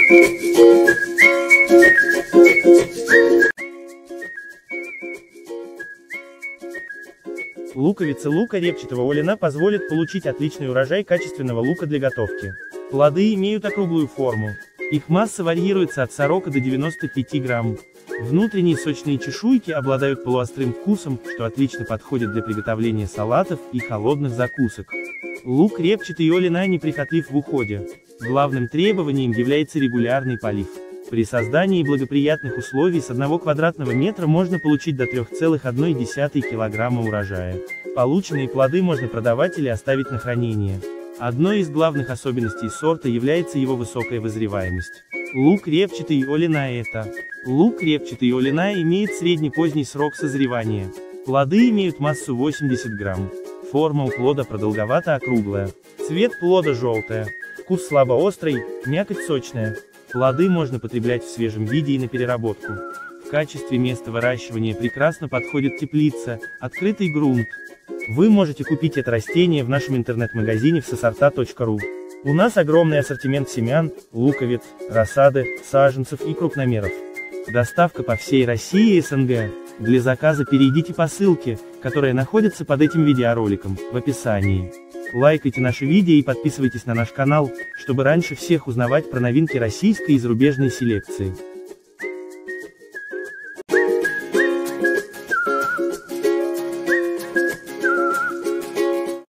Луковица лука репчатого Олина позволит получить отличный урожай качественного лука для готовки. Плоды имеют округлую форму. Их масса варьируется от 40 до 95 грамм. Внутренние сочные чешуйки обладают полуострым вкусом, что отлично подходит для приготовления салатов и холодных закусок. Лук репчатый Олина неприхотлив в уходе. Главным требованием является регулярный полив. При создании благоприятных условий с 1 квадратного метра можно получить до 3,1 килограмма урожая. Полученные плоды можно продавать или оставить на хранение. Одной из главных особенностей сорта является его высокая вызреваемость. Лук репчатый Олина Лук репчатый Олина имеет средне-поздний срок созревания. Плоды имеют массу 80 грамм. Форма у плода продолговато-округлая. Цвет плода желтая. Вкус слабоострый, мякоть сочная. Плоды можно потреблять в свежем виде и на переработку. В качестве места выращивания прекрасно подходит теплица, открытый грунт. Вы можете купить это растение в нашем интернет-магазине в сосорта.ру. У нас огромный ассортимент семян, луковиц, рассады, саженцев и крупномеров. Доставка по всей России и СНГ. Для заказа перейдите по ссылке, которая находится под этим видеороликом, в описании. Лайкайте наши видео и подписывайтесь на наш канал, чтобы раньше всех узнавать про новинки российской и зарубежной селекции.